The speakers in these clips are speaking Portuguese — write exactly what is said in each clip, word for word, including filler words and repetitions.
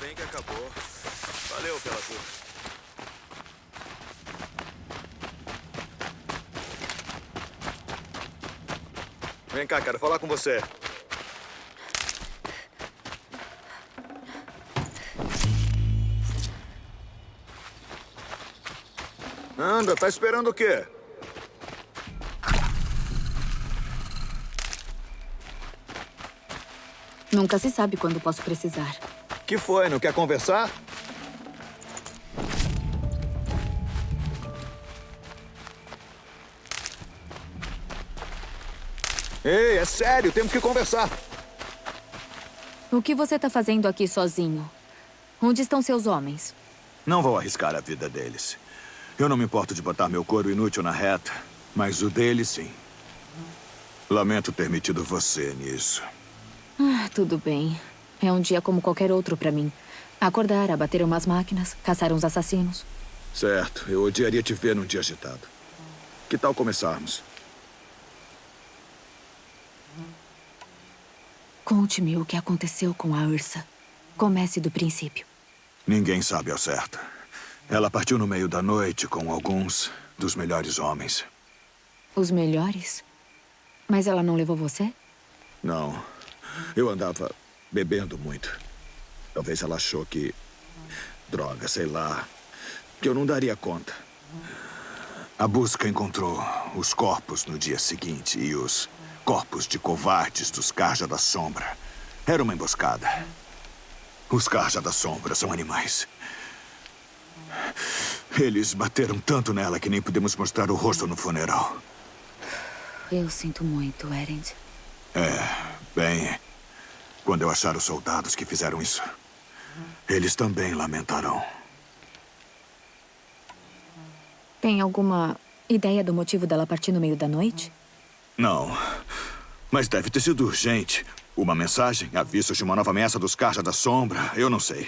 bem que acabou. Valeu pela ajuda. Vem cá, quero falar com você. Anda, tá esperando o quê? Nunca se sabe quando posso precisar. Que foi? Não quer conversar? Ei, é sério, temos que conversar. O que você tá fazendo aqui sozinho? Onde estão seus homens? Não vou arriscar a vida deles. Eu não me importo de botar meu couro inútil na reta, mas o deles, sim. Lamento ter metido você nisso. Ah, tudo bem. É um dia como qualquer outro pra mim. Acordar, abater umas máquinas, caçar uns assassinos. Certo, eu odiaria te ver num dia agitado. Que tal começarmos? Conte-me o que aconteceu com a Ursa. Comece do princípio. Ninguém sabe ao certo. Ela partiu no meio da noite com alguns dos melhores homens. Os melhores? Mas ela não levou você? Não. Eu andava bebendo muito. Talvez ela achou que... Droga, sei lá. Que eu não daria conta. A busca encontrou os corpos no dia seguinte e os corpos de covardes dos Carja da Sombra. Era uma emboscada. Os Carja da Sombra são animais. Eles bateram tanto nela que nem pudemos mostrar o rosto no funeral. Eu sinto muito, Erend. É, bem... Quando eu achar os soldados que fizeram isso, eles também lamentarão. Tem alguma ideia do motivo dela partir no meio da noite? Não, mas deve ter sido urgente. Uma mensagem, avisos de uma nova ameaça dos Carja da Sombra, eu não sei.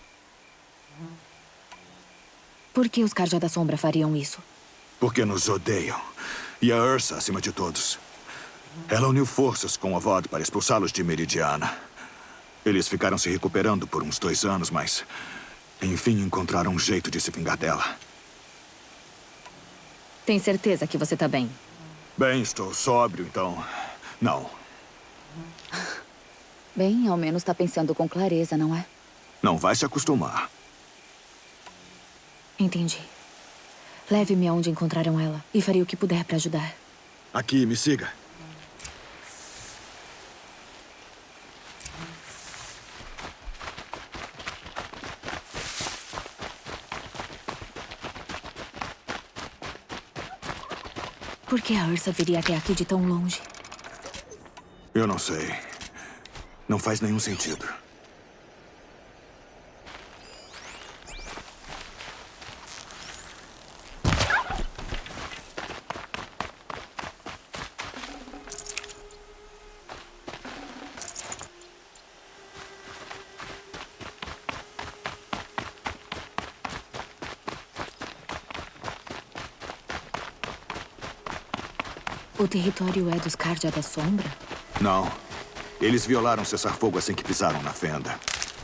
Por que os Carja da Sombra fariam isso? Porque nos odeiam. E a Ursa, acima de todos. Ela uniu forças com o Avod para expulsá-los de Meridiana. Eles ficaram se recuperando por uns dois anos, mas... enfim, encontraram um jeito de se vingar dela. Tem certeza que você tá bem? Bem, estou sóbrio, então... não. Bem, ao menos tá pensando com clareza, não é? Não vai se acostumar. Entendi. Leve-me aonde encontraram ela e farei o que puder para ajudar. Aqui, me siga. Por que a Ursa viria até aqui de tão longe? Eu não sei. Não faz nenhum sentido. O território é dos Carja da Sombra? Não. Eles violaram cessar-fogo assim que pisaram na fenda.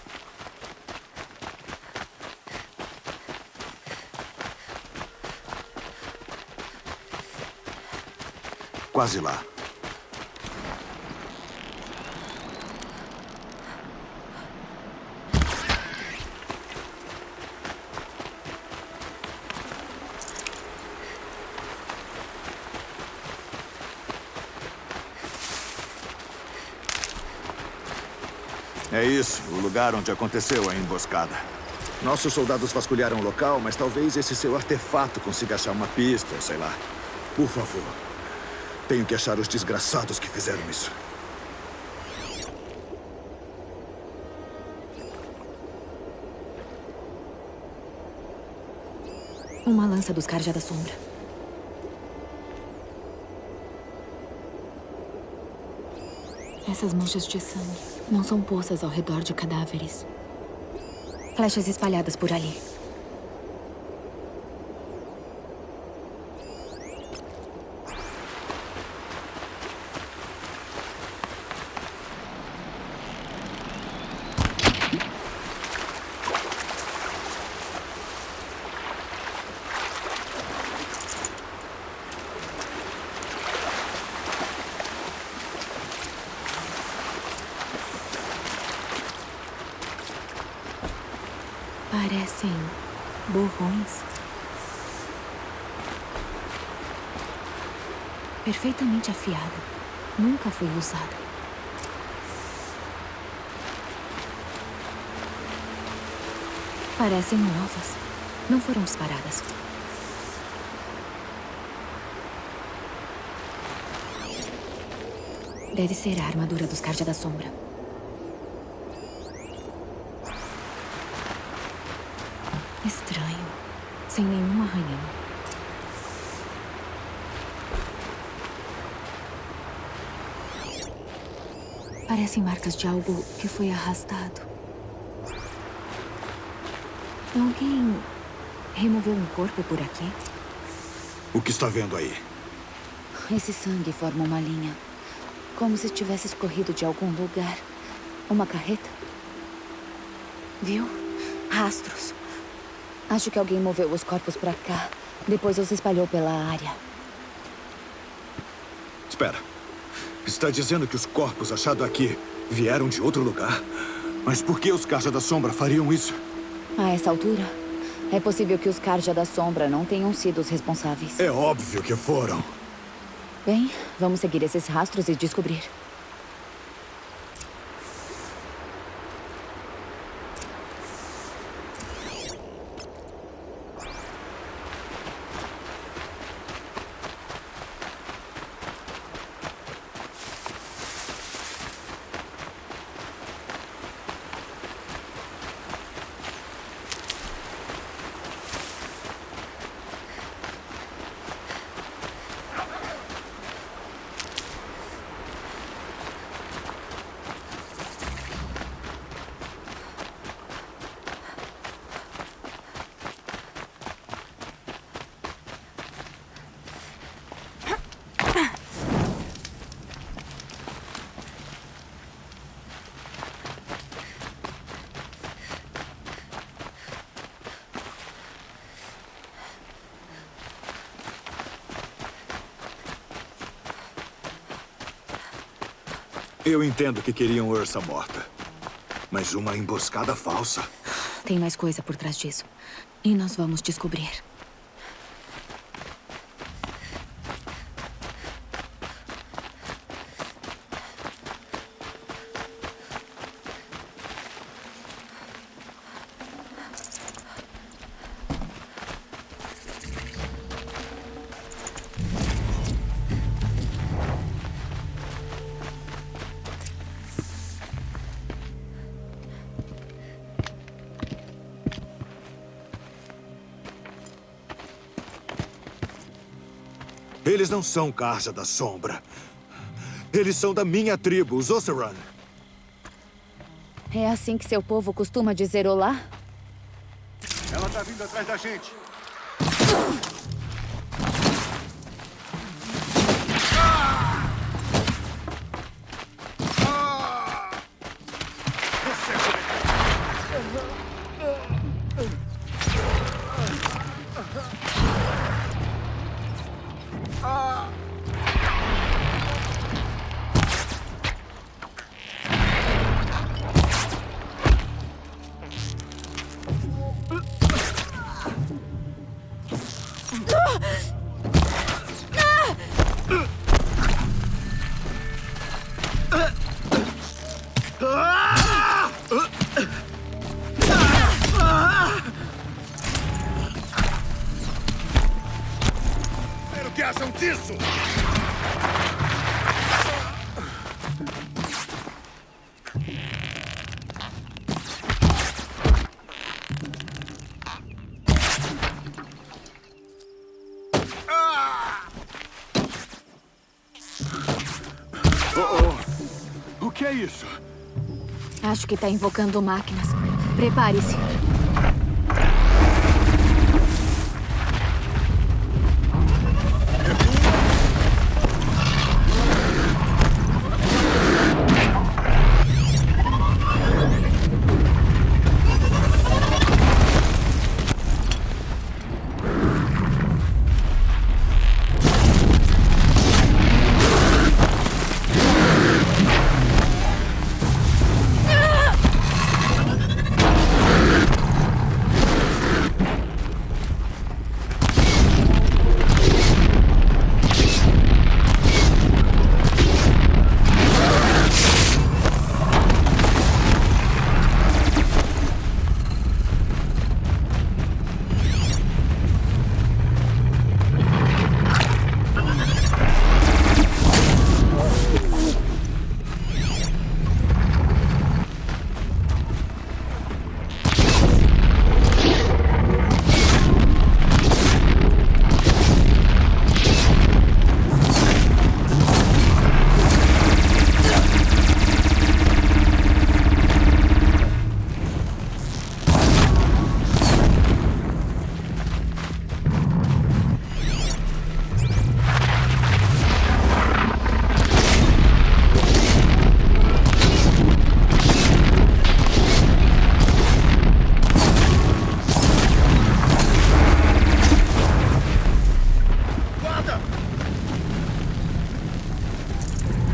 Quase lá. É isso, o lugar onde aconteceu a emboscada. Nossos soldados vasculharam o local, mas talvez esse seu artefato consiga achar uma pista, sei lá. Por favor. Tenho que achar os desgraçados que fizeram isso. Uma lança dos Carja da Sombra. Essas manchas de sangue não são poças ao redor de cadáveres. Flechas espalhadas por ali. Parecem borrões. Perfeitamente afiada. Nunca foi usada. Parecem novas. Não foram disparadas. Deve ser a armadura dos Carja da Sombra. Estranho. Sem nenhum arranhão. Parecem marcas de algo que foi arrastado. Alguém removeu um corpo por aqui? O que está vendo aí? Esse sangue forma uma linha. Como se tivesse escorrido de algum lugar. Uma carreta? Viu? Rastros. Acho que alguém moveu os corpos pra cá. Depois os espalhou pela área. Espera. Está dizendo que os corpos achados aqui vieram de outro lugar? Mas por que os Carja da Sombra fariam isso? A essa altura, é possível que os Carja da Sombra não tenham sido os responsáveis. É óbvio que foram. Bem, vamos seguir esses rastros e descobrir. Eu entendo que queriam Ursa morta. Mas uma emboscada falsa. Tem mais coisa por trás disso. E nós vamos descobrir. Eles não são Carja da Sombra. Eles são da minha tribo, os Oseram. É assim que seu povo costuma dizer olá? Ela tá vindo atrás da gente. O que acham disso? Oh, oh. O que é isso? Acho que está invocando máquinas. Prepare-se.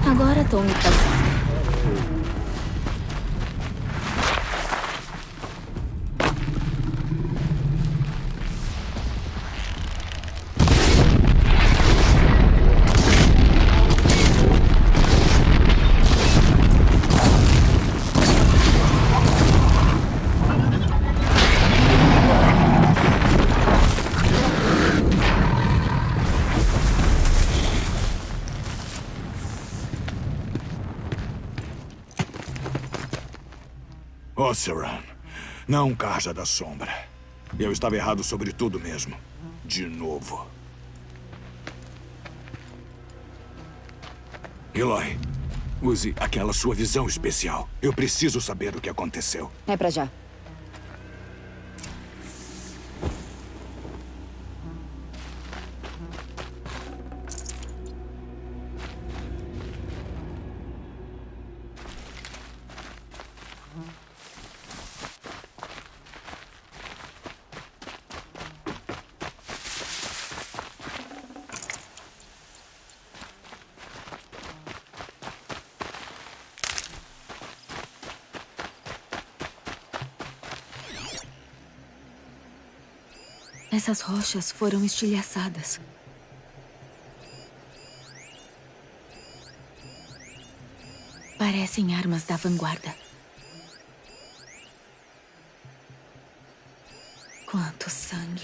Agora tô me casando. Oseram, não Carja da Sombra. Eu estava errado sobre tudo mesmo. De novo. Eloy, use aquela sua visão especial. Eu preciso saber o que aconteceu. É pra já. Essas rochas foram estilhaçadas. Parecem armas da vanguarda. Quanto sangue.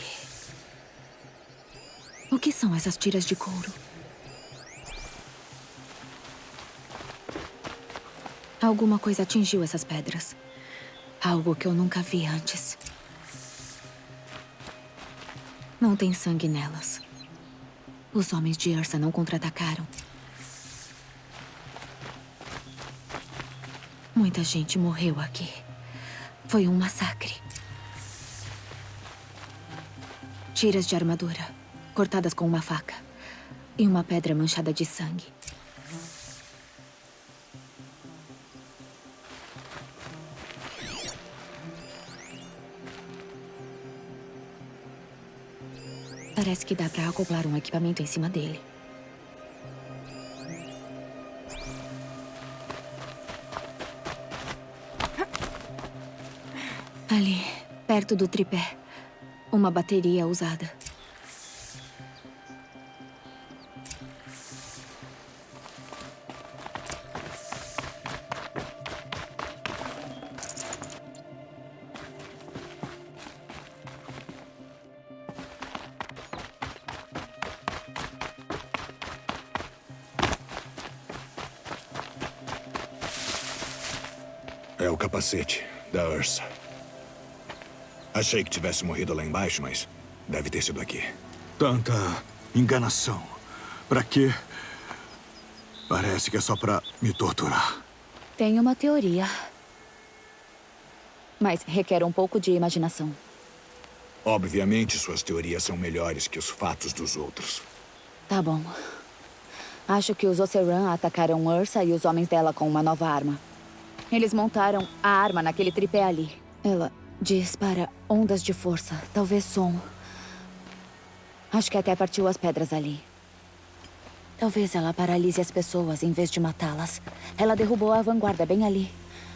O que são essas tiras de couro? Alguma coisa atingiu essas pedras. Algo que eu nunca vi antes. Não tem sangue nelas. Os homens de Ursa não contra-atacaram. Muita gente morreu aqui. Foi um massacre. Tiras de armadura, cortadas com uma faca. E uma pedra manchada de sangue. Parece que dá pra acoplar um equipamento em cima dele. Ali, perto do tripé, uma bateria usada. É o capacete da Ursa. Achei que tivesse morrido lá embaixo, mas deve ter sido aqui. Tanta enganação. Pra quê? Parece que é só pra me torturar. Tenho uma teoria. Mas requer um pouco de imaginação. Obviamente, suas teorias são melhores que os fatos dos outros. Tá bom. Acho que os Oseram atacaram Ursa e os homens dela com uma nova arma. Eles montaram a arma naquele tripé ali. Ela dispara ondas de força, talvez som. Acho que até partiu as pedras ali. Talvez ela paralise as pessoas em vez de matá-las. Ela derrubou a vanguarda bem ali.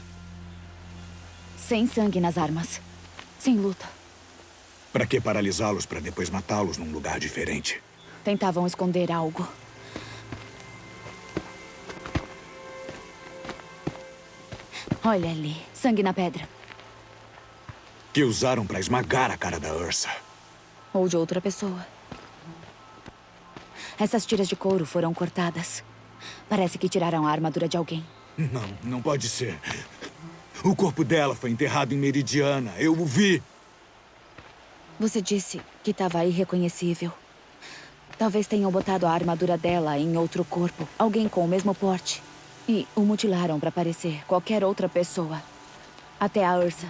Sem sangue nas armas. Sem luta. Pra que paralisá-los pra depois matá-los num lugar diferente? Tentavam esconder algo. Olha ali, sangue na pedra. Que usaram pra esmagar a cara da Ursa. Ou de outra pessoa. Essas tiras de couro foram cortadas. Parece que tiraram a armadura de alguém. Não, não pode ser. O corpo dela foi enterrado em Meridiana. Eu o vi. Você disse que estava irreconhecível. Talvez tenham botado a armadura dela em outro corpo. Alguém com o mesmo porte. E o mutilaram para parecer qualquer outra pessoa. Até a Ursa.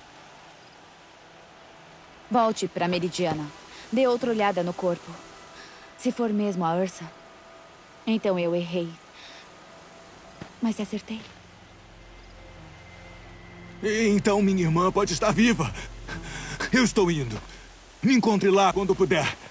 Volte para Meridiana. Dê outra olhada no corpo. Se for mesmo a Ursa, então eu errei. Mas acertei. Então minha irmã pode estar viva. Eu estou indo. Me encontre lá quando puder.